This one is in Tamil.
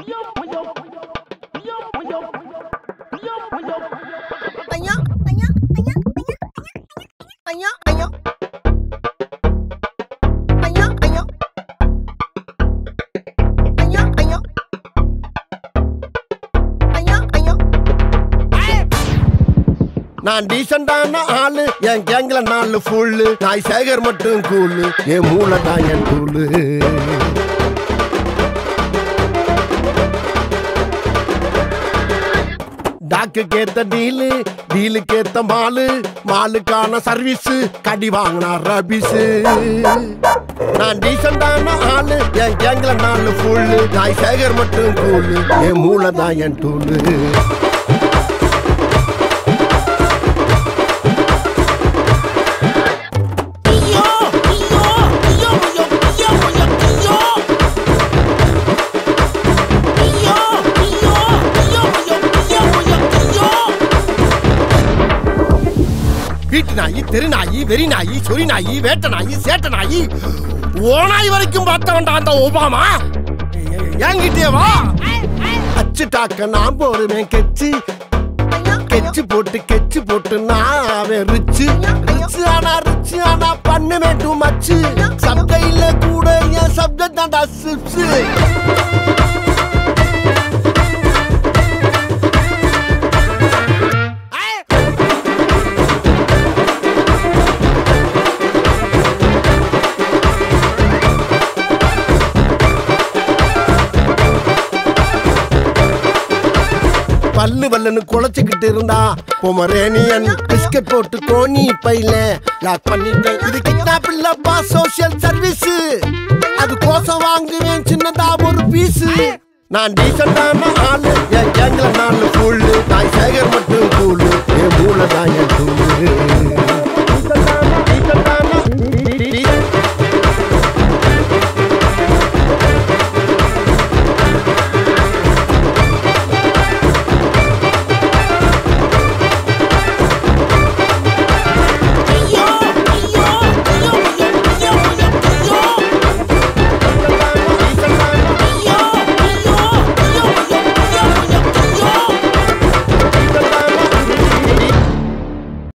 நான் டீசென்டான ஆளு என் கேங்ல 4 ஃபுல்லு நாய் சேகர் மட்டும் கூலு என் மூளை தான் என் டூலு டாக்கு கேத்த டீலு டீலு கேத்த மாலு மாலுக்கான சர்வீஸ் கடி வாங்கினா ரபிஸு நான் டீசென்டான ஆளு என் கேங்ல 4 ஃபுல்லு நாய் சேகர் மட்டும் கூலு என் மூளை தான் என் டூலு வீட்டு நாயி தெரு நாயி வெறி நாயி சொறி நாயி வேட்ட நாயி சேட்ட நாயி ஓனாய் வரைக்கும் பார்த்தவன்டா அந்த ஒபாமா என்கிட்டே வா அச்சு டாக்க நான் போடுவேன் கெச்சு போட்டு நான் ரிச்சு ஆனா பண்ணுவேன் டூ மச்சு சப்கையில கூட என் சப்ஜெக்ட் தான்டா சிப்ஸ் பல்லு வல்லன்னு குழைச்சுக்கிட்டு இருந்தா பொமரேனியன் பிஸ்கட் போட்டு கோணி பையில லாக் பண்ணிட்டேன் இது கிட்னாப் இல்லப்பா சோசியல் சர்வீஸ் அது கோசம் வாங்குவேன் சின்னதா ஒரு பீஸ் நான் டீசென்டான ஆளு என் கேங்ல 4 ஃபுல்லு நாய் சேகர் மட்டும் கூலு என் மூளை தான் என் டூலு